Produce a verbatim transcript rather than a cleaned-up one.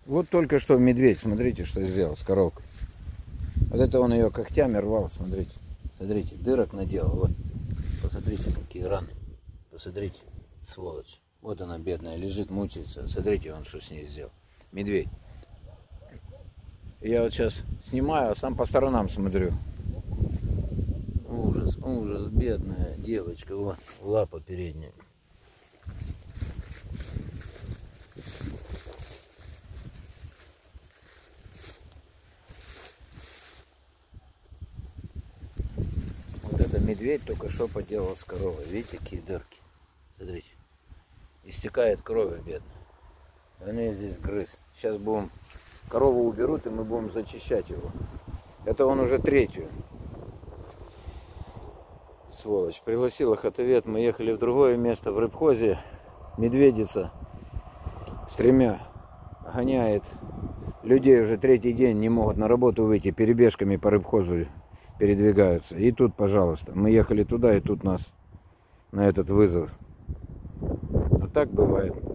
Вот только что медведь, смотрите, что сделал с коровкой. Вот это он ее когтями рвал, смотрите. Смотрите, дырок наделал, вот. Посмотрите, какие раны. Посмотрите, сволочь. Вот она, бедная, лежит, мучается. Смотрите, он что с ней сделал. Медведь. Я вот сейчас снимаю, а сам по сторонам смотрю. Ужас, ужас, бедная девочка. Вот, лапа передняя. Вот это медведь только что поделал с коровой. Видите, какие дырки? Смотрите. Истекает кровью, бедная. Они здесь грыз. Сейчас будем... Корову уберут, и мы будем зачищать его. Это он уже третью. Сволочь. Пригласил их ответ. Мы ехали в другое место, в рыбхозе. Медведица с тремя гоняет. Людей уже третий день не могут на работу выйти. Перебежками по рыбхозу передвигаются. И тут, пожалуйста. Мы ехали туда, и тут нас на этот вызов. Вот так бывает.